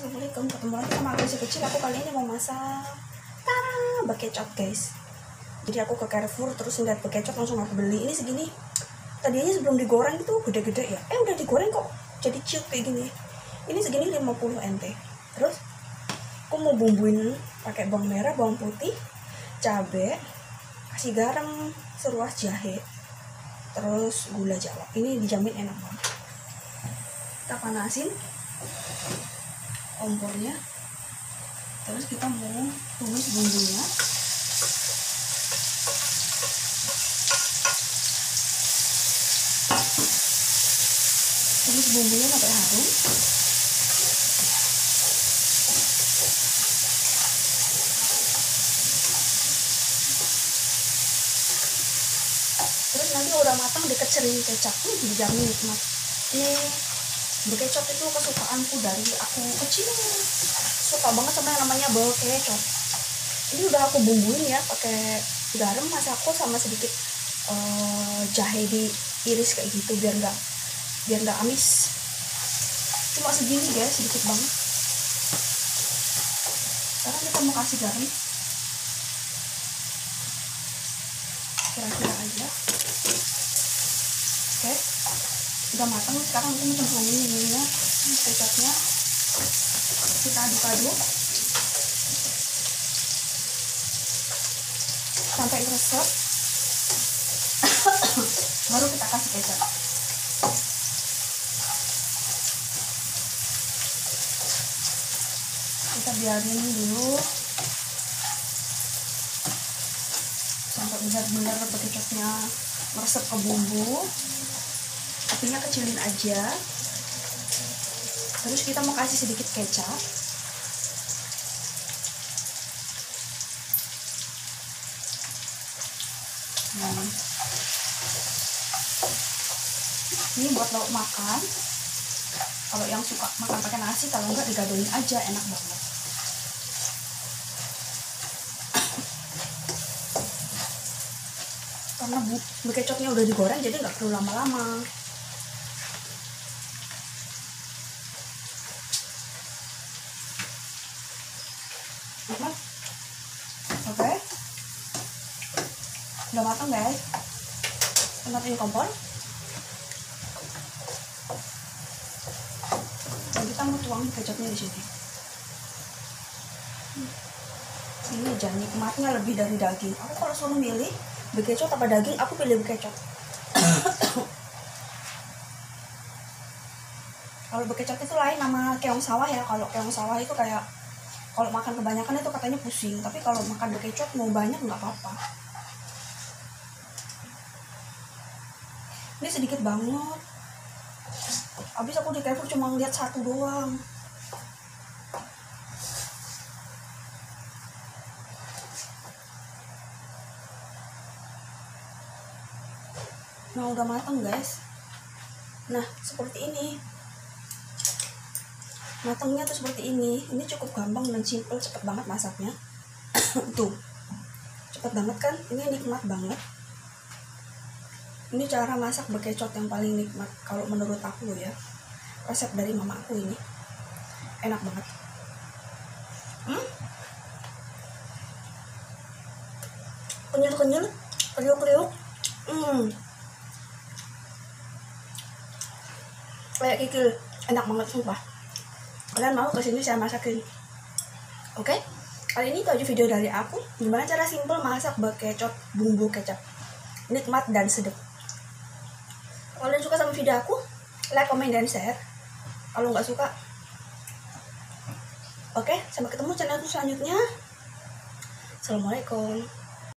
Assalamualaikum, ketemu lagi sama aku si kecil. Aku kali ini mau masak bekecot guys. Jadi aku ke Carrefour terus ngeliat bekecot langsung aku beli. Ini segini. Tadinya sebelum digoreng itu gede-gede ya. Udah digoreng kok jadi ciut kayak gini. Ini segini 50 NT. Terus aku mau bumbuin pakai bawang merah, bawang putih, cabai, kasih garam, seruas jahe, terus gula Jawa. Ini dijamin enak banget. Kita panasin kompornya, terus kita mau tumis bumbunya. Tumis bumbunya sampai harum. Terus nanti udah matang dikecerin kecap, dijamin nikmat. Ini bekecot itu kesukaanku dari aku kecil, suka banget sama yang namanya bekecot. Ini udah aku bumbuin ya pakai garam, masako sama sedikit jahe diiris kayak gitu biar nggak amis. Cuma segini guys, sedikit banget. Sekarang kita mau kasih garam kira-kira aja. Oke, udah matang. Sekarang kita mau cemplungin ininya, kecapnya. Kita aduk-aduk sampai meresap. Baru kita kasih kecap. Kita biarin dulu sampai benar-benar bekecotnya meresap ke bumbu. Apinya kecilin aja. Terus kita mau kasih sedikit kecap. Ini buat lauk makan. Kalau yang suka makan pakai nasi, kalau enggak digadohin aja, enak banget. Karena bekecotnya udah digoreng, jadi nggak perlu lama-lama. Oke, udah matang guys. Matiin kompor. Dan kita mau tuang kecapnya di sini. Ini aja nikmatnya lebih dari daging. Aku kalau suruh milih bekecot apa daging, aku pilih bekecot. Kalau bekecot itu lain nama keong sawah ya. Kalau keong sawah itu kayak kalau makan kebanyakan itu katanya pusing. Tapi kalau makan bekecot mau banyak nggak apa-apa. Ini sedikit banget. Habis aku di Carrefour cuma ngeliat satu doang. Nah udah matang guys. Nah seperti ini. Matangnya tuh seperti ini. Ini cukup gampang dan simple, cepet banget masaknya. Tuh, cepet banget kan? Ini nikmat banget. Ini cara masak bekecot yang paling nikmat kalau menurut aku ya. Resep dari mama aku ini. Enak banget. Kenyal-kenyal, kriuk-kriuk. Kayak kikil, enak banget sumpah. Kalian mau kesini saya masakin. Oke? Kali ini itu aja video dari aku. Gimana cara simple masak bekecot bumbu kecap. Nikmat dan sedap. Kalau kalian suka sama video aku, like, komen, dan share. Kalau nggak suka, oke, sampai ketemu channelku selanjutnya. Assalamualaikum.